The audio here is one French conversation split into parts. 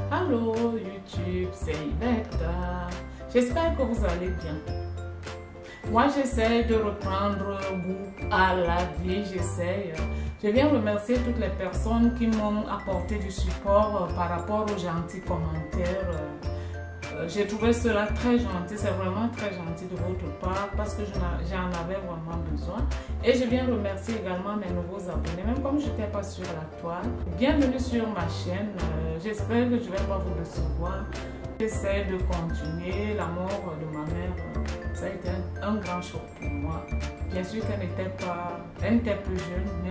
Allô YouTube, c'est Yvette. J'espère que vous allez bien. Moi, j'essaie de reprendre goût à la vie, j'essaie. Je viens remercier toutes les personnes qui m'ont apporté du support par rapport aux gentils commentaires. J'ai trouvé cela très gentil, c'est vraiment très gentil de votre part parce que j'en avais vraiment besoin. Et je viens remercier également mes nouveaux abonnés, même comme je n'étais pas sur la toile. Bienvenue sur ma chaîne, j'espère que je ne vais pas vous décevoir. J'essaie de continuer. L'amour de ma mère, ça a été un grand choc pour moi. Bien sûr qu'elle n'était plus jeune, mais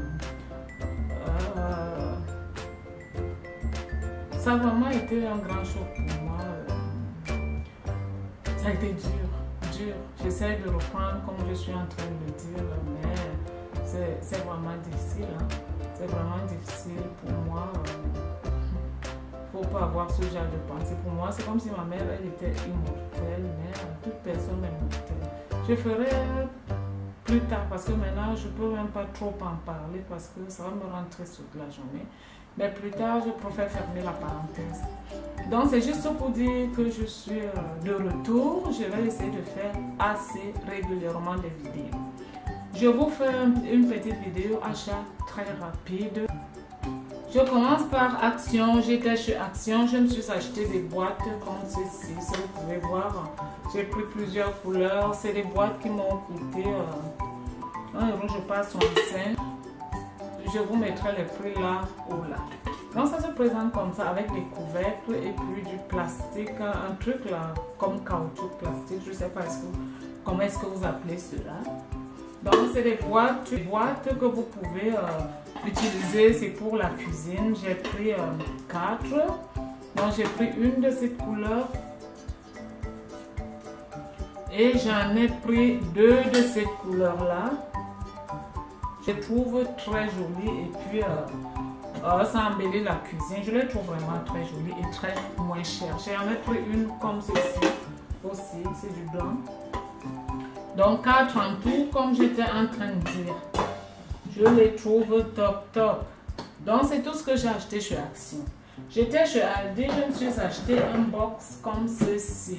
ça a vraiment été un grand choc pour moi. Ça a été dur. J'essaie de reprendre comme je suis en train de le dire, mais c'est vraiment difficile. Hein? C'est vraiment difficile pour moi. Il ne faut pas avoir ce genre de pensée. Pour moi, c'est comme si ma mère, elle était immortelle, mais toute personne est mortelle. Je ferai plus tard parce que maintenant, je ne peux même pas trop en parler parce que ça va me rentrer sur la journée. Mais plus tard, je préfère fermer la parenthèse. Donc, c'est juste pour dire que je suis de retour. Je vais essayer de faire assez régulièrement des vidéos. Je vous fais une petite vidéo achat très rapide. Je commence par Action. J'étais chez Action. Je me suis acheté des boîtes comme ceci. Si vous pouvez voir, j'ai pris plusieurs couleurs. C'est des boîtes qui m'ont coûté 1 euro, je pense, 65. Je vous mettrai les prix là ou là. Donc ça se présente comme ça avec des couvercles et puis du plastique, un truc là comme caoutchouc plastique, je ne sais pas comment est-ce que vous appelez cela. Donc c'est des boîtes que vous pouvez utiliser, c'est pour la cuisine. J'ai pris 4, donc j'ai pris une de cette couleur et j'en ai pris 2 de cette couleur là. Je les trouve très jolies et puis ça embellit la cuisine. Je les trouve vraiment très jolies et très moins chères. J'en ai pris une comme ceci aussi, c'est du blanc. Donc 4 en tout, comme j'étais en train de dire. Je les trouve top. Donc c'est tout ce que j'ai acheté chez Action. J'étais chez Aldi, je me suis acheté un box comme ceci.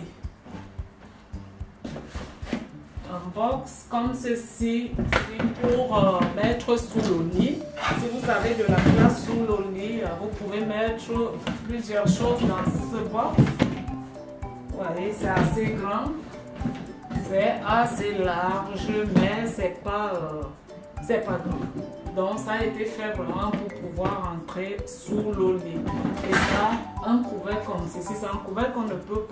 Un box comme ceci pour mettre sous le lit. Si vous avez de la place sous le lit, vous pouvez mettre plusieurs choses dans ce box. Vous voyez, c'est assez grand, c'est assez large, mais c'est pas grand. Donc ça a été fait vraiment pour pouvoir entrer sous le lit. Et ça, un couvert comme ceci, c'est un couvert qu'on ne peut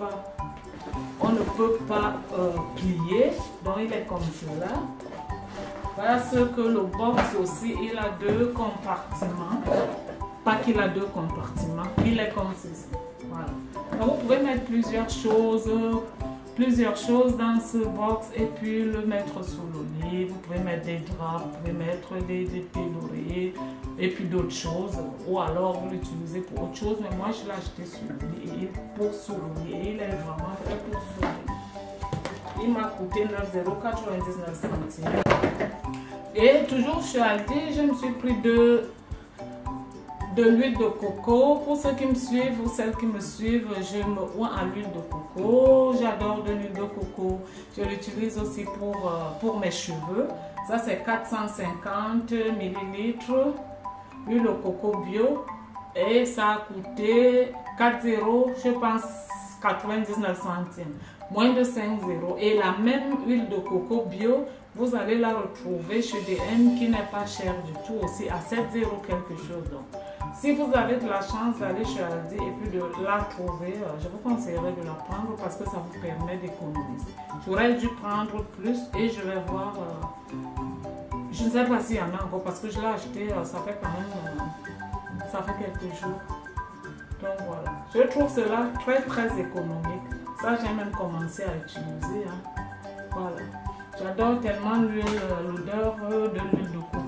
pas plier, donc il est comme cela. Voilà ce que le box aussi, il a 2 compartiments. Pas qu'il a 2 compartiments, il est comme ceci. Voilà. Donc vous pouvez mettre plusieurs choses dans ce box et puis le mettre sous le lit. Vous pouvez mettre des draps, vous pouvez mettre des d'oreiller et puis d'autres choses, ou alors vous l'utilisez pour autre chose, mais moi je l'ai acheté sous le lit, pour sous le lit, il est vraiment fait pour sous le lit. Il m'a coûté 9,99 €. Et toujours chez Aldi, je me suis pris de l'huile de coco. Pour ceux qui me suivent ou celles qui me suivent, je me oins à l'huile de coco. J'adore de l'huile de coco. Je l'utilise aussi pour mes cheveux. Ça c'est 450 ml. L'huile de coco bio. Et ça a coûté 4 €, je pense 99 centimes. Moins de 5 €. Et la même huile de coco bio, vous allez la retrouver chez DM qui n'est pas cher du tout aussi, à 7 € quelque chose. Donc, si vous avez de la chance d'aller chez Aldi et puis de la trouver, je vous conseillerais de la prendre parce que ça vous permet d'économiser. J'aurais dû prendre plus et je vais voir. Je ne sais pas s'il y en a encore parce que je l'ai acheté, ça fait quand même, ça fait quelques jours. Donc voilà, je trouve cela très économique. Ça, j'ai même commencé à utiliser. Hein. Voilà, j'adore tellement l'odeur de l'huile de coco.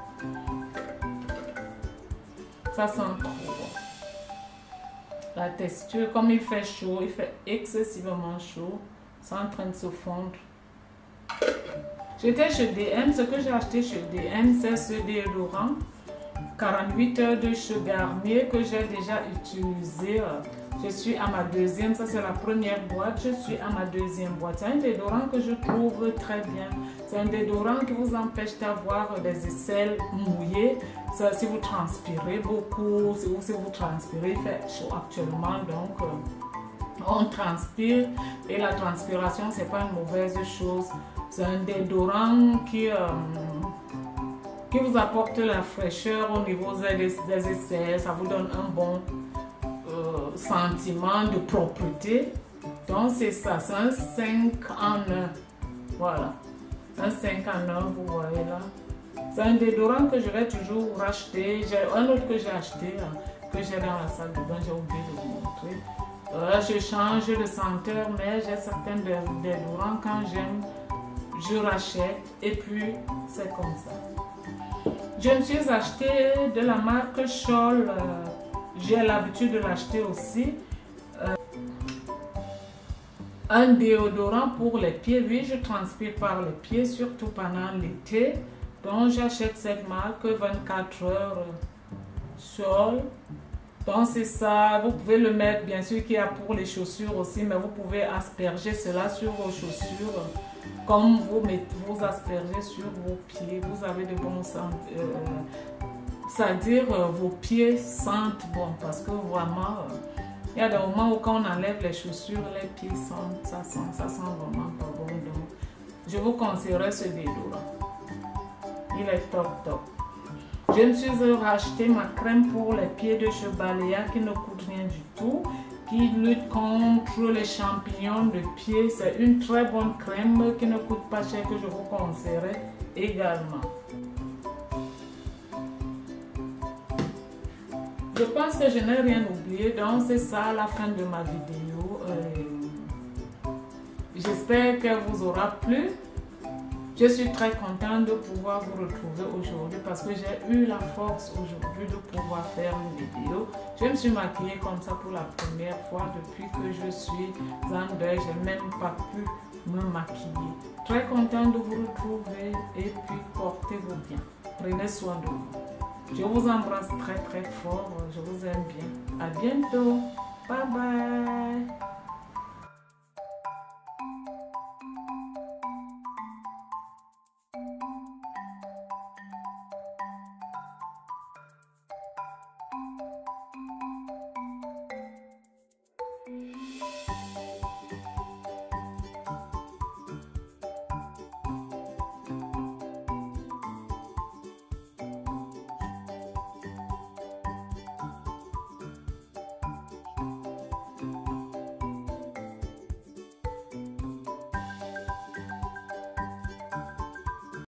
Ça sent trop bon. La texture, comme il fait chaud, il fait excessivement chaud, c'est en train de se fondre. J'étais chez DM, ce que j'ai acheté chez DM, c'est ce déodorant. 48 heures de chez Garnier que j'ai déjà utilisé. Je suis à ma deuxième, ça c'est la première boîte, je suis à ma deuxième boîte. C'est un déodorant que je trouve très bien. C'est un déodorant qui vous empêche d'avoir des aisselles mouillées. Ça, si vous transpirez beaucoup, si vous transpirez, il fait chaud actuellement, donc on transpire et la transpiration c'est pas une mauvaise chose. C'est un déodorant qui vous apporte la fraîcheur au niveau des aisselles, ça vous donne un bon sentiment de propreté. Donc c'est ça, c'est un 5 en 1. Voilà, un 5 en 1, vous voyez là. C'est un déodorant que je vais toujours racheter. J'ai un autre que j'ai acheté, que j'ai dans la salle de bain, j'ai oublié de vous montrer. Je change de senteur, mais j'ai certains déodorants quand j'aime, je rachète et puis c'est comme ça. Je me suis acheté de la marque Scholl. J'ai l'habitude de l'acheter aussi. Un déodorant pour les pieds. Oui, je transpire par les pieds, surtout pendant l'été. Donc, j'achète cette marque 24 heures Scholl. Donc, c'est ça. Vous pouvez le mettre, bien sûr, qu'il y a pour les chaussures aussi, mais vous pouvez asperger cela sur vos chaussures. Comme vous aspergez sur vos pieds. Vous avez de bons c'est-à-dire vos pieds sentent bon parce que vraiment il y a des moments où quand on enlève les chaussures les pieds sentent, ça sent vraiment pas bon, donc je vous conseillerais ce déodorant, il est top. Je me suis racheté ma crème pour les pieds de chez Balea qui ne coûte rien du tout, qui lutte contre les champignons de pied. C'est une très bonne crème qui ne coûte pas cher, que je vous conseillerais également. Je pense que je n'ai rien oublié, donc c'est ça la fin de ma vidéo. J'espère qu'elle vous aura plu. Je suis très contente de pouvoir vous retrouver aujourd'hui parce que j'ai eu la force aujourd'hui de pouvoir faire une vidéo. Je me suis maquillée comme ça pour la première fois depuis que je suis en deuil. Je n'ai même pas pu me maquiller. Très contente de vous retrouver et puis portez-vous bien. Prenez soin de vous. Je vous embrasse très fort. Je vous aime bien. À bientôt. Bye bye.